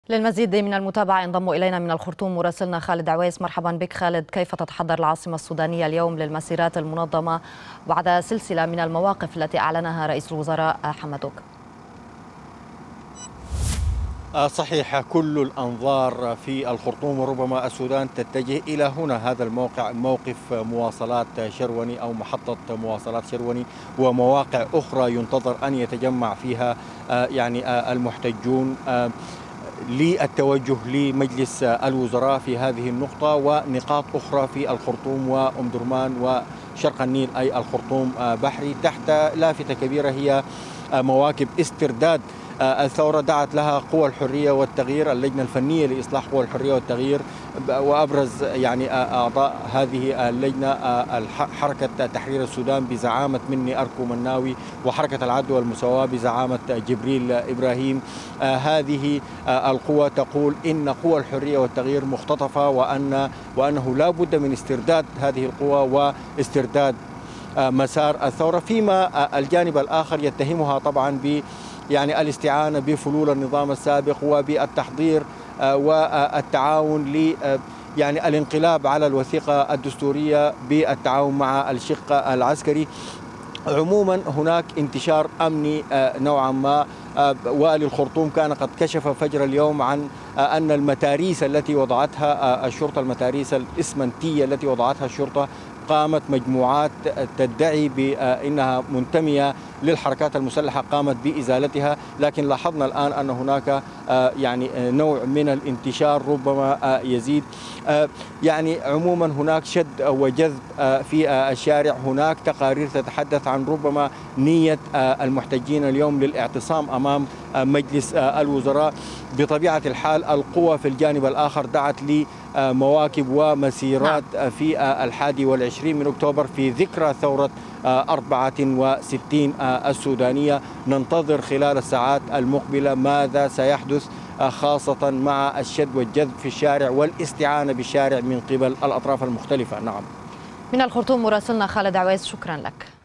للمزيد من المتابعة ينضم إلينا من الخرطوم مراسلنا خالد عويس. مرحبا بك خالد، كيف تتحضر العاصمة السودانية اليوم للمسيرات المنظمة بعد سلسلة من المواقف التي أعلنها رئيس الوزراء حمدوك؟ صحيح، كل الأنظار في الخرطوم وربما السودان تتجه إلى هنا. هذا الموقع موقف مواصلات شروني أو محطة مواصلات شروني ومواقع أخرى ينتظر أن يتجمع فيها المحتجون للتوجه لمجلس الوزراء في هذه النقطة، ونقاط أخرى في الخرطوم وأم درمان وشرق النيل أي الخرطوم بحري تحت لافتة كبيرة هي مواكب استرداد الثورة دعت لها قوى الحرية والتغيير، اللجنة الفنية لإصلاح قوى الحرية والتغيير، وأبرز أعضاء هذه اللجنة حركة تحرير السودان بزعامة مني أركو مناوي، وحركة العدل والمساواة بزعامة جبريل إبراهيم. هذه القوى تقول إن قوى الحرية والتغيير مختطفة وأنه لا بد من استرداد هذه القوى واسترداد مسار الثورة، فيما الجانب الآخر يتهمها طبعا الاستعانة بفلول النظام السابق وبالتحضير والتعاون الانقلاب على الوثيقة الدستورية بالتعاون مع الشق العسكري. عموما هناك انتشار أمني نوعا ما. والي الخرطوم كان قد كشف فجر اليوم عن أن المتاريس التي وضعتها الشرطة، المتاريس الإسمنتية التي وضعتها الشرطة، قامت مجموعات تدعي بأنها منتمية للحركات المسلحة قامت بإزالتها، لكن لاحظنا الآن أن هناك نوع من الانتشار ربما يزيد. عموما هناك شد وجذب في الشارع، هناك تقارير تتحدث عن ربما نية المحتجين اليوم للاعتصام أمام مجلس الوزراء. بطبيعة الحال القوى في الجانب الآخر دعت لمواكب ومسيرات في 21 من أكتوبر في ذكرى ثورة 64 السودانية. ننتظر خلال الساعات المقبلة ماذا سيحدث، خاصة مع الشد والجذب في الشارع والاستعانة بالشارع من قبل الأطراف المختلفة. نعم، من الخرطوم مراسلنا خالد عويس، شكرا لك.